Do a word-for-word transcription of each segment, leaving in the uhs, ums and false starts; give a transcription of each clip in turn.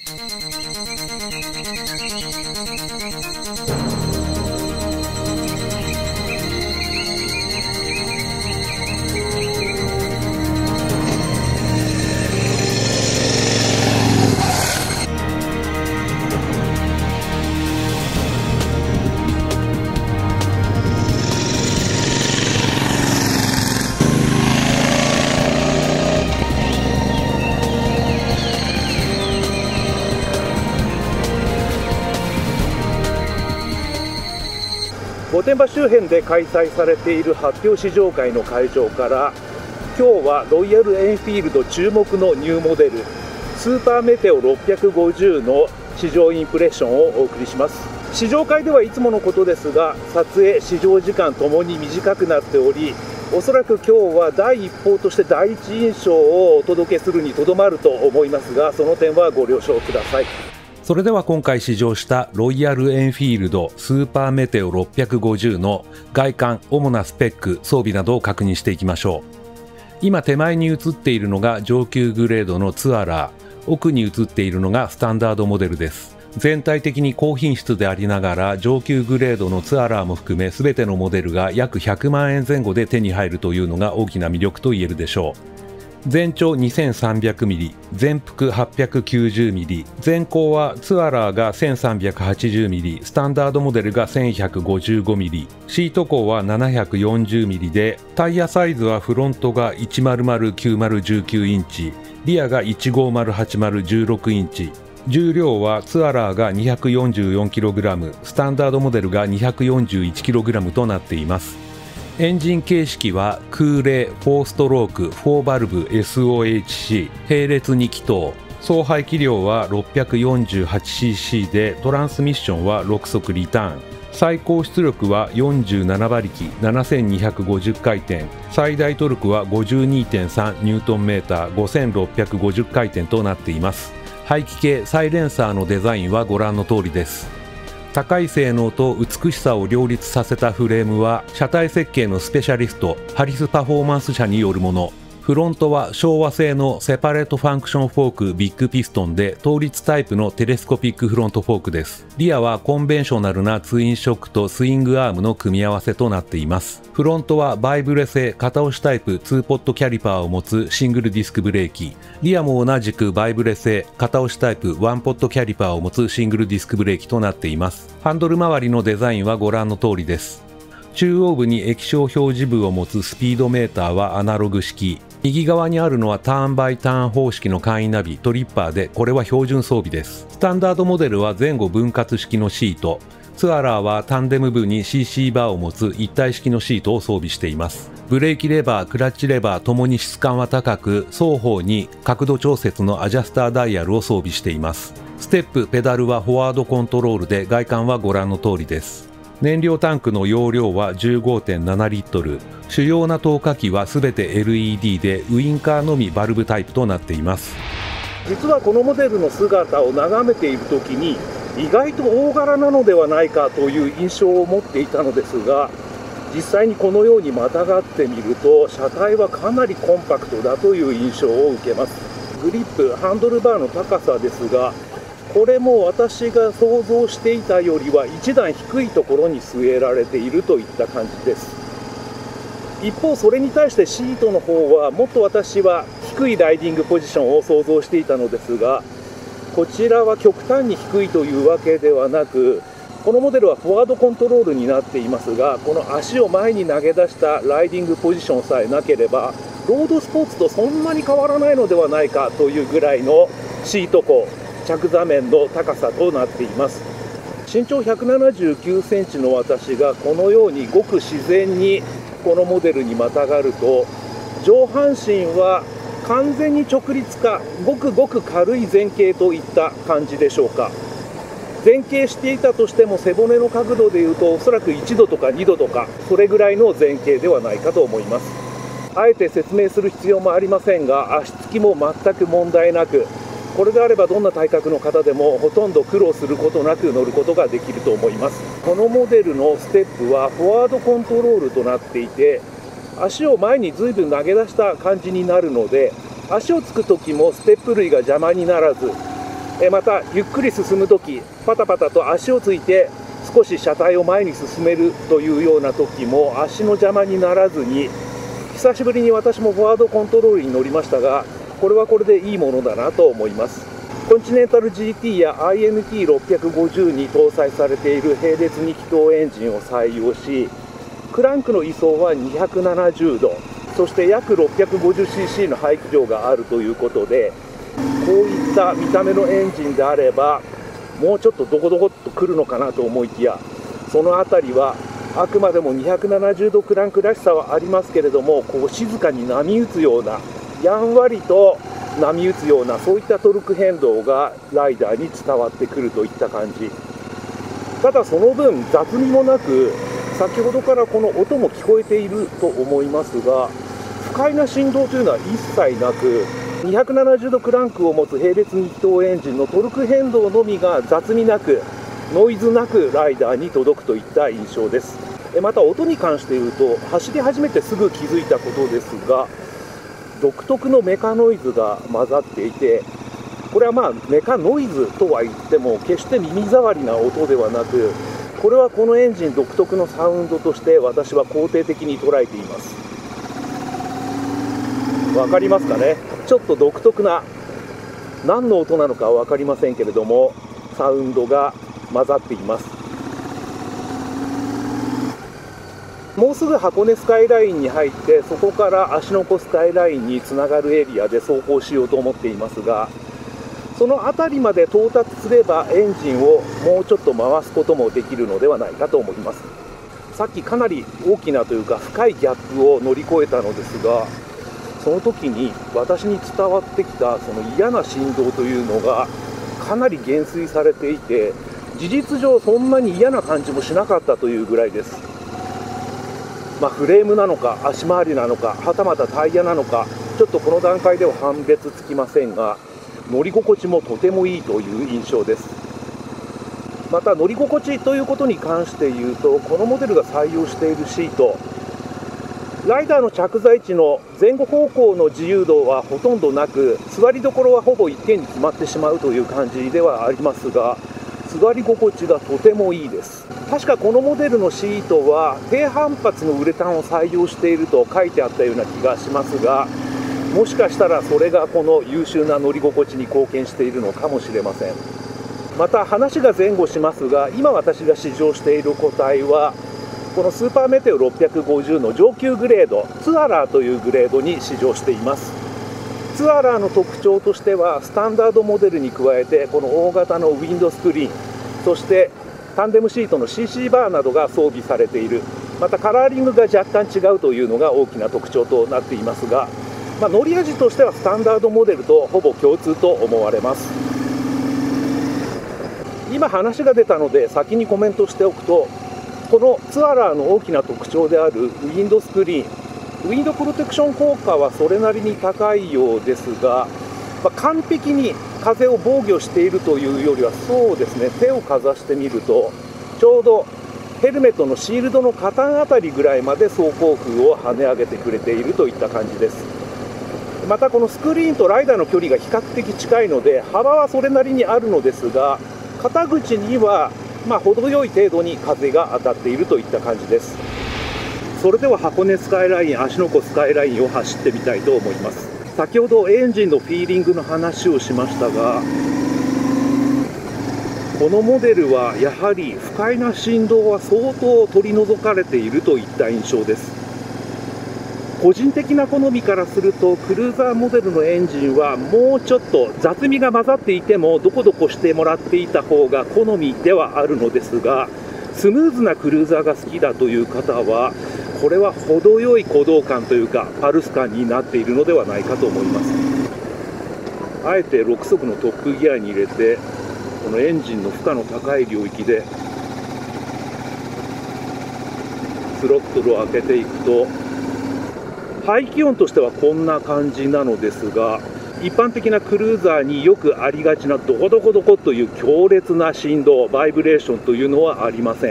御殿場周辺で開催されている発表試乗会の会場から、今日はロイヤルエンフィールド注目のニューモデルスーパーメテオろっぴゃくごじゅうの試乗インプレッションをお送りします。試乗会ではいつものことですが、撮影試乗時間ともに短くなっており、おそらく今日は第一報として第一印象をお届けするにとどまると思いますが、その点はご了承ください。 それでは今回試乗したロイヤルエンフィールドスーパーメテオろっぴゃくごじゅうの外観、主なスペック、装備などを確認していきましょう。今手前に映っているのが上級グレードのツアラー、奥に映っているのがスタンダードモデルです。全体的に高品質でありながら上級グレードのツアラーも含め全てのモデルが約ひゃくまんえん前後で手に入るというのが大きな魅力と言えるでしょう。全長 にせんさんびゃくミリ、全幅 はっぴゃくきゅうじゅうミリ、全高はツアラーが せんさんびゃくはちじゅうミリ、スタンダードモデルが せんひゃくごじゅうごミリ、シート高は ななひゃくよんじゅうミリで、タイヤサイズはフロントがいちまるまるきゅうまるいちきゅうインチ、リアがいちごまるはちまるじゅうろくインチ、重量はツアラーが にひゃくよんじゅうよんキログラム、スタンダードモデルが にひゃくよんじゅういちキログラム となっています。エンジン形式は空冷よんストロークよんバルブ エスオーエイチシー 並列に気筒、総排気量は ろっぴゃくよんじゅうはちシーシー でトランスミッションはろく速リターン、最高出力はよんじゅうななばりきななせんにひゃくごじゅっかいてん、最大トルクは ごじゅうにてんさんニュートンメーター ごせんろっぴゃくごじゅっかいてんとなっています。排気系サイレンサーのデザインはご覧の通りです。高い性能と美しさを両立させたフレームは車体設計のスペシャリストハリスパフォーマンス社によるもの。フロントは昭和製のセパレートファンクションフォークビッグピストンで倒立タイプのテレスコピックフロントフォークです。リアはコンベンショナルなツインショックとスイングアームの組み合わせとなっています。フロントはバイブレ製片押しタイプツーポットキャリパーを持つシングルディスクブレーキ。リアも同じくバイブレ製片押しタイプワンポットキャリパーを持つシングルディスクブレーキとなっています。ハンドル周りのデザインはご覧の通りです。中央部に液晶表示部を持つスピードメーターはアナログ式。右側にあるのはターンバイターン方式の簡易ナビトリッパーで、これは標準装備です。スタンダードモデルは前後分割式のシート、ツアラーはタンデム部に シーシー バーを持つ一体式のシートを装備しています。ブレーキレバー、クラッチレバーともに質感は高く、双方に角度調節のアジャスターダイヤルを装備しています。ステップ、ペダルはフォワードコントロールで、外観はご覧の通りです。燃料タンクの容量は じゅうごてんななリットル、主要な透過器はすべて エルイーディー でウインカーのみバルブタイプとなっています。 実はこのモデルの姿を眺めているときに、意外と大柄なのではないかという印象を持っていたのですが、実際にこのようにまたがってみると車体はかなりコンパクトだという印象を受けます。グリップ、ハンドルバーの高さですが、これも私が想像していたよりは一段低いところに据えられているといった感じです。一方それに対してシートの方はもっと私は低いライディングポジションを想像していたのですが、こちらは極端に低いというわけではなく、このモデルはフォワードコントロールになっていますが、この足を前に投げ出したライディングポジションさえなければロードスポーツとそんなに変わらないのではないかというぐらいのシート高、着座面の高さとなっています。身長ひゃくななじゅうきゅうセンチの私がこのようにごく自然にこのモデルにまたがると、上半身は完全に直立かごくごく軽い前傾といった感じでしょうか。前傾していたとしても背骨の角度でいうとおそらくいちどとかにどとかそれぐらいの前傾ではないかと思います。あえて説明する必要もありませんが、足つきも全く問題なく、これであればどんな体格の方でもほとんど苦労することなく乗ることができると思います。このモデルのステップはフォワードコントロールとなっていて、足を前に随分投げ出した感じになるので、足をつく時もステップ類が邪魔にならず、 またゆっくり進むとき、パタパタと足をついて少し車体を前に進めるというような時も足の邪魔にならずに、久しぶりに私もフォワードコントロールに乗りましたが、これはこれでいいものだなと思います。コンチネンタル ジーティー や アイエヌティーろっぴゃくごじゅう に搭載されている並列に気筒エンジンを採用し、クランクの位相はにひゃくななじゅうど、そして約 ろっぴゃくごじゅうシーシー の排気量があるということで、こういった見た目のエンジンであればもうちょっとドコドコっとくるのかなと思いきや、その辺りはあくまでもにひゃくななじゅうどクランクらしさはありますけれども、こう静かに波打つような、やんわりと波打つような、そういったトルク変動がライダーに伝わってくるといった感じ。ただその分雑味もなく、先ほどからこの音も聞こえていると思いますが、不快な振動というのは一切なく、にひゃくななじゅうどクランクを持つ並列に気筒エンジンのトルク変動のみが雑味なく、ノイズなくライダーに届くといった印象です。また音に関して言うと、走り始めてすぐ気づいたことですが、独特のメカノイズが混ざっていて、これはまあメカノイズとは言っても決して耳障りな音ではなく、これはこのエンジン独特のサウンドとして私は肯定的に捉えています。わかりますかね。ちょっと独特な、何の音なのかは分かりませんけれども、サウンドが混ざっています。もうすぐ箱根スカイラインに入って、そこから芦ノ湖スカイラインにつながるエリアで走行しようと思っていますが、その辺りまで到達すればエンジンをもうちょっと回すこともできるのではないかと思います。さっきかなり大きなというか深いギャップを乗り越えたのですが、その時に私に伝わってきたその嫌な振動というのがかなり減衰されていて、事実上そんなに嫌な感じもしなかったというぐらいです。まあ、フレームなのか足回りなのかはたまたタイヤなのか、ちょっとこの段階では判別つきませんが、乗り心地もとてもいいという印象です。また乗り心地ということに関して言うと、このモデルが採用しているシート、ライダーの着座位置の前後方向の自由度はほとんどなく、座りどころはほぼ一点に決まってしまうという感じではありますが、座り心地がとてもいいです。確かこのモデルのシートは低反発のウレタンを採用していると書いてあったような気がしますが、もしかしたらそれがこの優秀な乗り心地に貢献しているのかもしれません。また話が前後しますが、今私が試乗している個体はこのスーパーメテオろっぴゃくごじゅうの上級グレード、ツアラーというグレードに試乗しています。ツアラーの特徴としては、スタンダードモデルに加えてこの大型のウィンドスクリーン、そしてタンデムシートの シーシー バーなどが装備されている、またカラーリングが若干違うというのが大きな特徴となっていますが、まあ、乗り味としてはスタンダードモデルとほぼ共通と思われます。今話が出たので先にコメントしておくと、このツアラーの大きな特徴であるウィンドスクリーン、ウィンドプロテクション効果はそれなりに高いようですが、まあ、完璧に風を防御しているというよりは、そうですね、手をかざしてみるとちょうどヘルメットのシールドの下端あたりぐらいまで走行風を跳ね上げてくれているといった感じです。またこのスクリーンとライダーの距離が比較的近いので、幅はそれなりにあるのですが、肩口にはまあ程よい程度に風が当たっているといった感じです。それでは箱根スカイライン、芦ノ湖スカイラインを走ってみたいと思います。先ほどエンジンのフィーリングの話をしましたが、このモデルはやはり不快な振動は相当取り除かれているといった印象です。個人的な好みからすると、クルーザーモデルのエンジンはもうちょっと雑味が混ざっていてもどこどこしてもらっていた方が好みではあるのですが、スムーズなクルーザーが好きだという方は、これは程よい鼓動感というかパルス感になっているのではないかと思います。あえてろく速のトップギアに入れて、このエンジンの負荷の高い領域でスロットルを開けていくと、排気音としてはこんな感じなのですが、一般的なクルーザーによくありがちなドコドコドコという強烈な振動、バイブレーションというのはありません。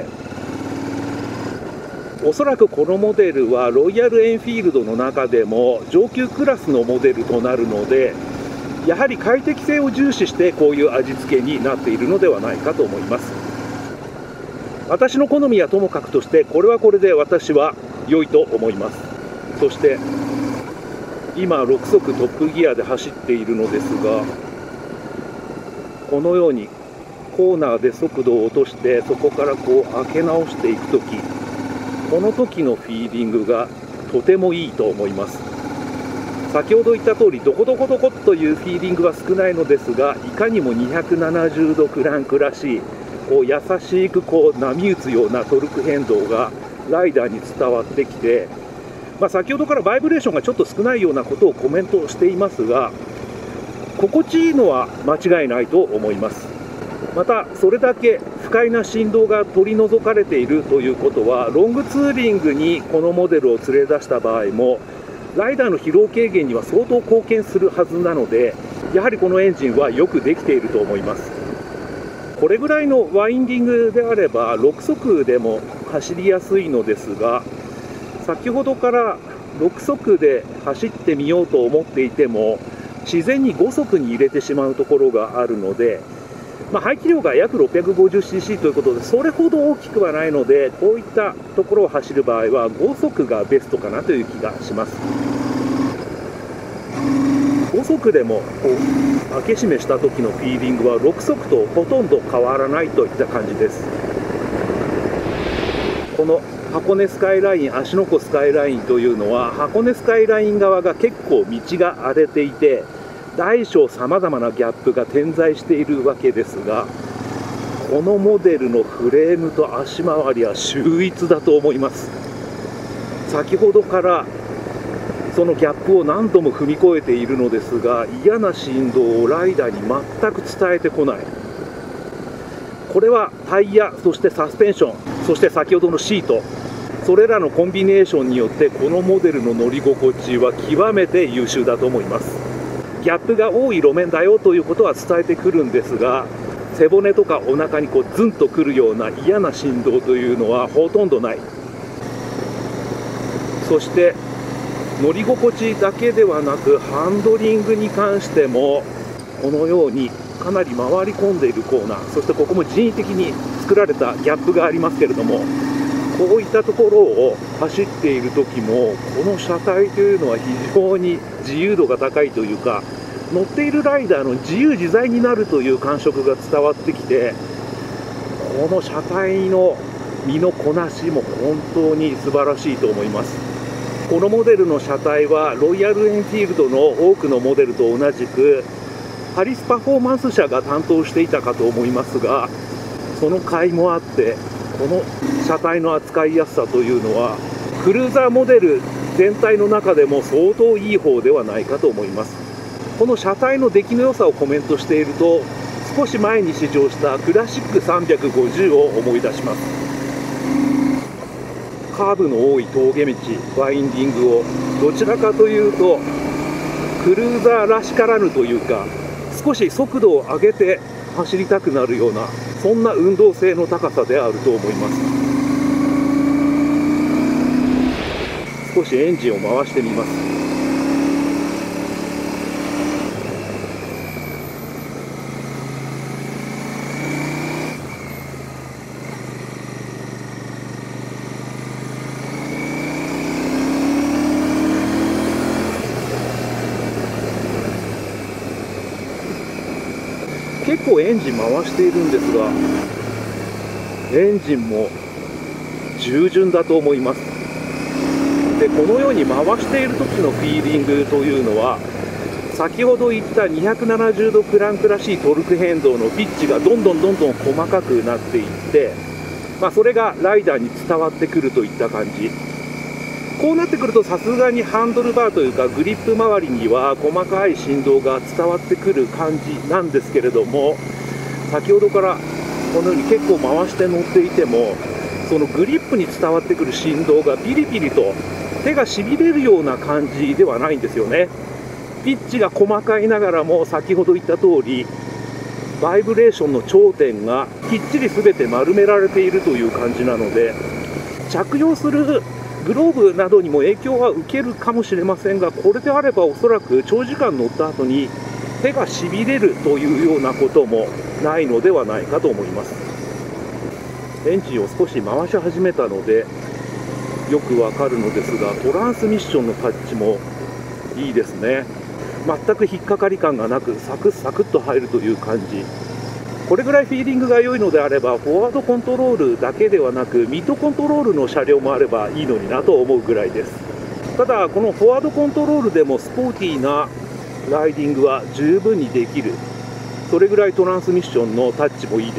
おそらくこのモデルはロイヤルエンフィールドの中でも上級クラスのモデルとなるので、 やはり快適性を重視してこういう味付けになっているのではないかと思います。私の好みはともかくとして、これはこれで私は良いと思います。そして今ろく速トップギアで走っているのですが、このようにコーナーで速度を落として、そこからこう開け直していくとき、この時のフィーリングがとてもいいと思います。先ほど言った通り、どこどこどこというフィーリングは少ないのですが、いかにもにひゃくななじゅうどクランクらしい、こう優しくこう波打つようなトルク変動がライダーに伝わってきて、まあ、先ほどからバイブレーションがちょっと少ないようなことをコメントしていますが、心地いいのは間違いないと思います。またそれだけ不快な振動が取り除かれているということは、ロングツーリングにこのモデルを連れ出した場合もライダーの疲労軽減には相当貢献するはずなので、やはりこのエンジンはよくできていると思います。これぐらいのワインディングであればろく速でも走りやすいのですが、先ほどからろく速で走ってみようと思っていても自然にご速に入れてしまうところがあるので、まあ、排気量が約 ろっぴゃくごじゅうシーシー ということでそれほど大きくはないので、こういったところを走る場合はご速がベストかなという気がします。ご速でもこう開け閉めした時のフィーリングはろく速とほとんど変わらないといった感じです。この箱根スカイライン、芦ノ湖スカイラインというのは、箱根スカイライン側が結構道が荒れていて、大小さまざまなギャップが点在しているわけですが、このモデルのフレームと足回りは秀逸だと思います。先ほどからそのギャップを何度も踏み越えているのですが、嫌な振動をライダーに全く伝えてこない。これはタイヤ、そしてサスペンション、そして先ほどのシート、それらのコンビネーションによってこのモデルの乗り心地は極めて優秀だと思います。ギャップが多い路面だよということは伝えてくるんですが、背骨とかお腹にこうズンとくるような嫌な振動というのはほとんどない。そして乗り心地だけではなく、ハンドリングに関してもこのようにかなり回り込んでいるコーナー、そしてここも人為的に作られたギャップがありますけれども、こういったところを走っている時もこの車体というのは非常に自由度が高いというか、乗っているライダーの自由自在になるという感触が伝わってきて、この車体の身のこなしも本当に素晴らしいと思います。このモデルの車体はロイヤルエンフィールドの多くのモデルと同じくハリスパフォーマンス社が担当していたかと思いますが、その甲斐もあってこの車体の扱いやすさというのはクルーザーモデル全体の中でも相当いい方ではないかと思います。この車体の出来の良さをコメントしていると、少し前に試乗したクラシックさんびゃくごじゅうを思い出します。カーブの多い峠道、ワインディングをどちらかというとクルーザーらしからぬというか、少し速度を上げて走りたくなるような、そんな運動性の高さであると思います。少しエンジンを回してみます。結構エンジン回しているんですが、エンジンも従順だと思います。で、このように回している時のフィーリングというのは、先ほど言ったにひゃくななじゅうどクランクらしいトルク変動のピッチがどんどんどんどん細かくなっていって、まあ、それがライダーに伝わってくるといった感じ。こうなってくるとさすがにハンドルバーというかグリップ周りには細かい振動が伝わってくる感じなんですけれども、先ほどからこのように結構回して乗っていても、そのグリップに伝わってくる振動がピリピリと手がしびれるような感じではないんですよね。ピッチが細かいながらも、先ほど言った通りバイブレーションの頂点がきっちり全て丸められているという感じなので、着用するグローブなどにも影響は受けるかもしれませんが、これであればおそらく長時間乗った後に手がしびれるというようなこともないのではないかと思います。エンジンを少し回し始めたのでよくわかるのですが、トランスミッションのタッチもいいですね。全く引っかかり感がなく、サクッサクッと入るという感じ。これぐらいフィーリングが良いのであれば、フォワードコントロールだけではなくミッドコントロールの車両もあればいいのになと思うぐらいです。ただこのフォワードコントロールでもスポーティーなライディングは十分にできる。それぐらいトランスミッションのタッチもいいです。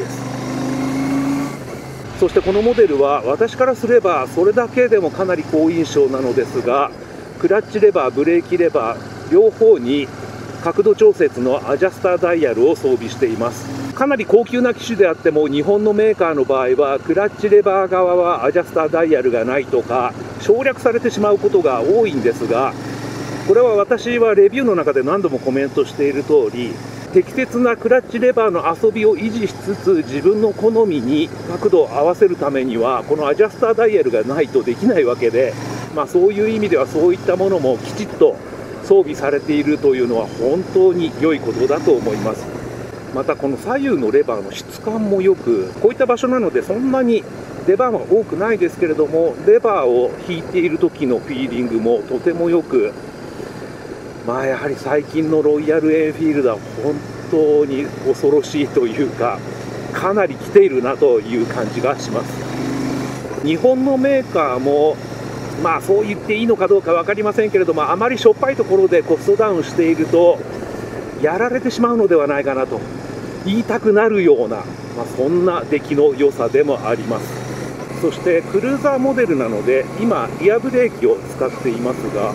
そしてこのモデルは私からすればそれだけでもかなり好印象なのですが、クラッチレバー、ブレーキレバー両方に角度調節のアジャスターダイヤルを装備しています。かなり高級な機種であっても日本のメーカーの場合はクラッチレバー側はアジャスターダイヤルがないとか省略されてしまうことが多いんですが、これは私はレビューの中で何度もコメントしている通り、適切なクラッチレバーの遊びを維持しつつ自分の好みに角度を合わせるためにはこのアジャスターダイヤルがないとできないわけで、まあ、そういう意味ではそういったものもきちっと装備されているというのは本当に良いことだと思います。またこの左右のレバーの質感もよく、こういった場所なのでそんなに出番は多くないですけれども、レバーを引いている時のフィーリングもとてもよく、まあやはり最近のロイヤルエンフィールドは本当に恐ろしいというか、かなり来ているなという感じがします。日本のメーカーもまあそう言っていいのかどうか分かりませんけれども、あまりしょっぱいところでコストダウンしているとやられてしまうのではないかなと言いたくなるような、まあ、そんな出来の良さでもあります。そしてクルーザーモデルなので今リアブレーキを使っていますが、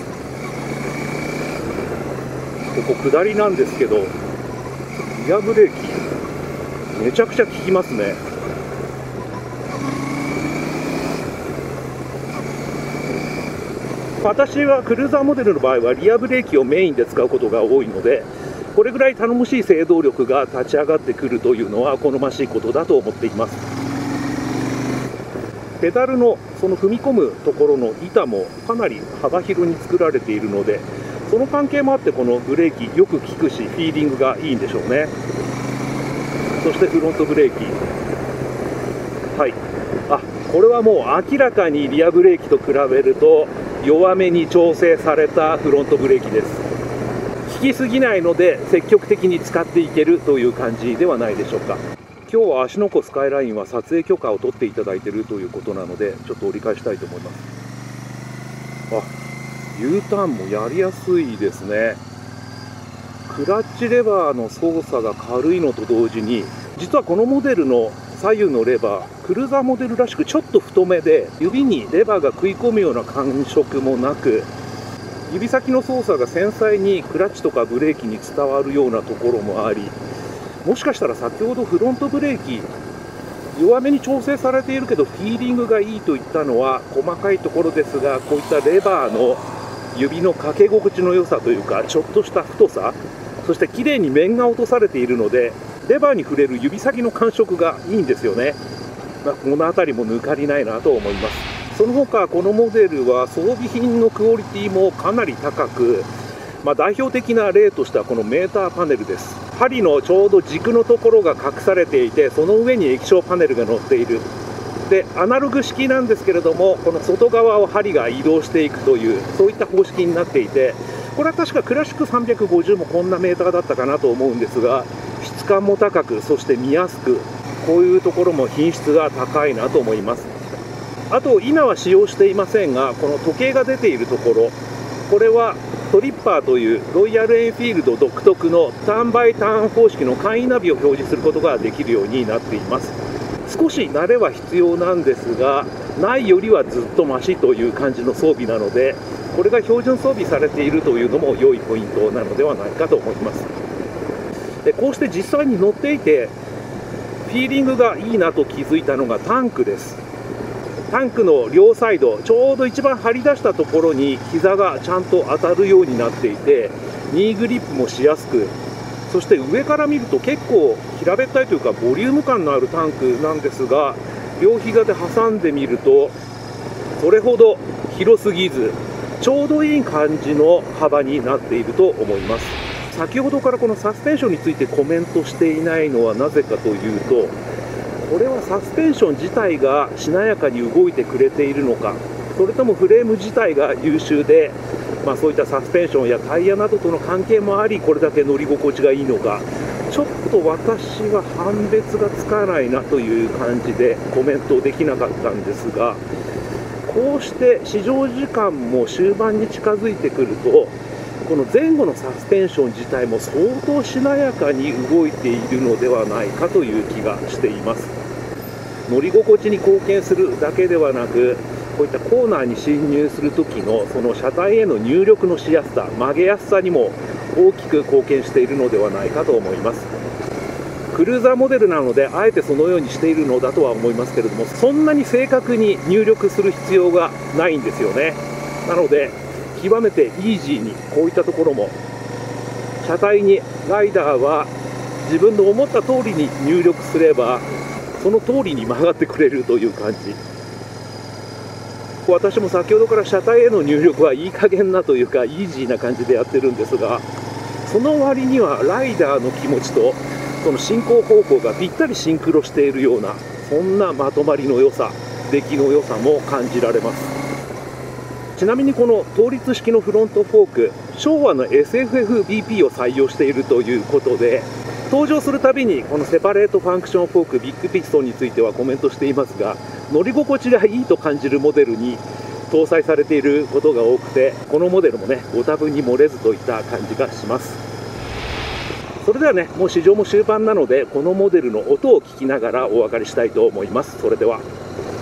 ここ下りなんですけどリアブレーキめちゃくちゃ効きますね。私はクルーザーモデルの場合はリアブレーキをメインで使うことが多いので、これぐらい頼もしい制動力が立ち上がってくるというのは好ましいことだと思っています。ペダルのその踏み込むところの板もかなり幅広に作られているので、その関係もあってこのブレーキよく効くしフィーリングがいいんでしょうね。そしてフロントブレーキ、はい、あ、これはもう明らかにリアブレーキと比べると弱めに調整されたフロントブレーキです。効きすぎないので積極的に使っていけるという感じではないでしょうか。今日は芦ノ湖スカイラインは撮影許可を取っていただいているということなのでちょっと折り返したいと思います。あ、U ターンもやりやすいですね。クラッチレバーの操作が軽いのと同時に、実はこのモデルの左右のレバー、クルーザーモデルらしくちょっと太めで指にレバーが食い込むような感触もなく、指先の操作が繊細にクラッチとかブレーキに伝わるようなところもあり、もしかしたら先ほどフロントブレーキ弱めに調整されているけどフィーリングがいいといったのは細かいところですが、こういったレバーの指のかけ心地の良さというか、ちょっとした太さ、そして綺麗に面が落とされているのでレバーに触れる指先の感触がいいんですよね。まあ、この辺りも抜かりないなと思います。その他このモデルは装備品のクオリティもかなり高く、まあ、代表的な例としてはこのメーターパネルです。針のちょうど軸のところが隠されていて、その上に液晶パネルが載っている。でアナログ式なんですけれども、この外側を針が移動していくというそういった方式になっていて、これは確かクラシックさんびゃくごじゅうもこんなメーターだったかなと思うんですが、質感も高く、そして見やすく、こういうところも品質が高いなと思います。あと今は使用していませんが、この時計が出ているところ、これはトリッパーというロイヤルエンフィールド独特のターンバイターン方式の簡易ナビを表示することができるようになっています。少し慣れは必要なんですが、ないよりはずっとマシという感じの装備なので、これが標準装備されているというのも良いポイントなのではないかと思います。でこうして実際に乗っていてフィーリングがいいなと気づいたのがタンクです。タンクの両サイド、ちょうど一番張り出したところに膝がちゃんと当たるようになっていて、ニーグリップもしやすく、そして上から見ると結構平べったいというかボリューム感のあるタンクなんですが、両膝で挟んでみるとそれほど広すぎずちょうどいい感じの幅になっていると思います。 先ほどからこのサスペンションについてコメントしていないのはなぜかというと、これはサスペンション自体がしなやかに動いてくれているのか、それともフレーム自体が優秀で、まあ、そういったサスペンションやタイヤなどとの関係もあり、これだけ乗り心地がいいのか、ちょっと私は判別がつかないなという感じでコメントできなかったんですが、こうして試乗時間も終盤に近づいてくると、この前後のサスペンション自体も相当しなやかに動いているのではないかという気がしています。乗り心地に貢献するだけではなく、こういったコーナーに進入するときのその車体への入力のしやすさ、曲げやすさにも大きく貢献しているのではないかと思います。クルーザーモデルなのであえてそのようにしているのだとは思いますけれども、そんなに正確に入力する必要がないんですよね。なので極めてイージーにこういったところも車体にライダーは自分の思った通りに入力すればその通りに曲がってくれるという感じ。私も先ほどから車体への入力はいい加減なというかイージーな感じでやってるんですが、その割にはライダーの気持ちとその進行方向がぴったりシンクロしているような、そんなまとまりの良さ、出来の良さも感じられます。ちなみにこの倒立式のフロントフォーク、昭和の エスエフエフビーピー を採用しているということで、登場するたびにこのセパレートファンクションフォークビッグピストンについてはコメントしていますが、乗り心地がいいと感じるモデルに搭載されていることが多くて、このモデルもねご多分に漏れずといった感じがします。それではね、もう試乗も終盤なのでこのモデルの音を聞きながらお別れしたいと思います。それでは。